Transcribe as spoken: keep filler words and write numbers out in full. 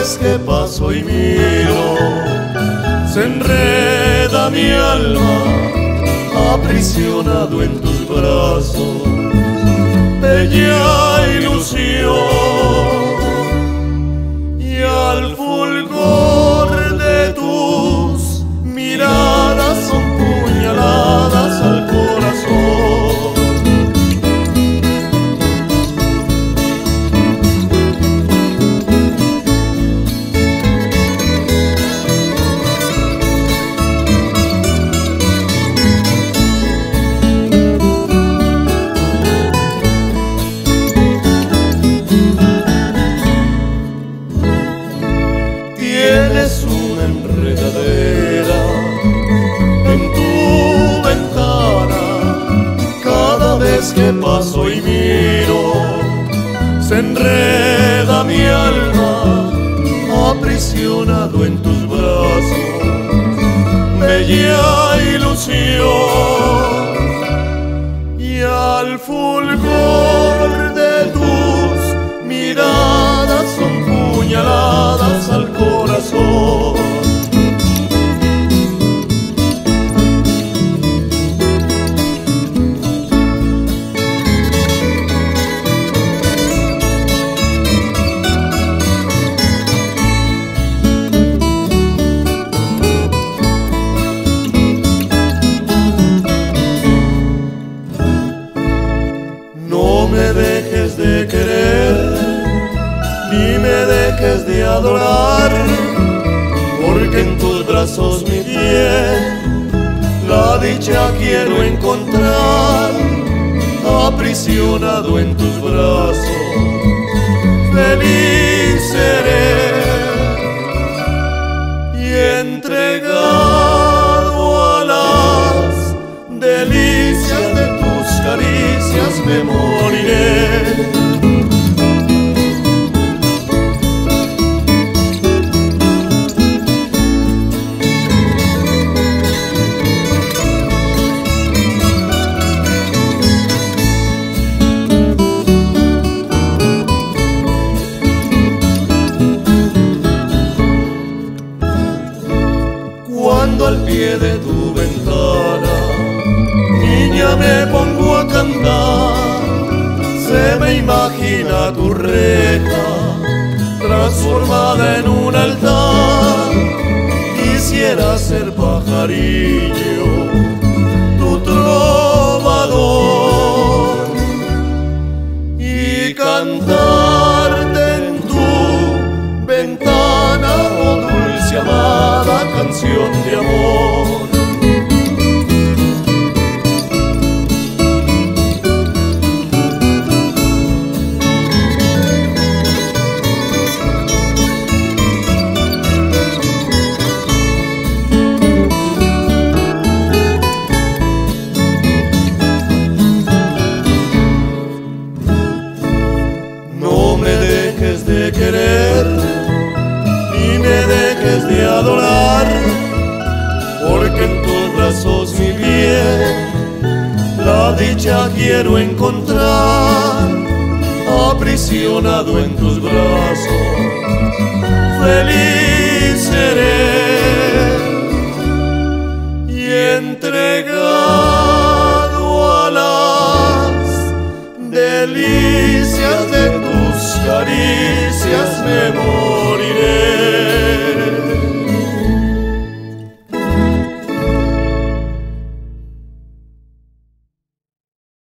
vez que paso y miro, se enreda mi alma, aprisionado en tus brazos, bella ilusión. Y al fulgor de tus miradas son puñaladas al corazón. Tienes una enredadera en tu ventana, cada vez que paso y miro, se enreda mi alma, aprisionado en tus brazos, bella ilusión. Y al fulgor de tus miradas son puñaladas al corazón. No me dejes de querer, ni me dejes de adorar, porque en tus brazos mi bien, la dicha quiero encontrar, aprisionado en tus brazos, feliz seré, y entregado a las delicias de tus caricias me moriré. Cuando al pie de tu ventana, niña, me pongo a cantar, se me imagina tu reja transformada en un altar. Quisiera ser pajarillo, tu trovador, y cantarte en tu ventana, oh dulce amada canción de amor. No me dejes de querer, ni me dejes de adorar, porque en tus brazos mi bien, la dicha quiero encontrar, aprisionado en tus brazos, feliz seré, y entregado a las delicias de tus caricias me voy.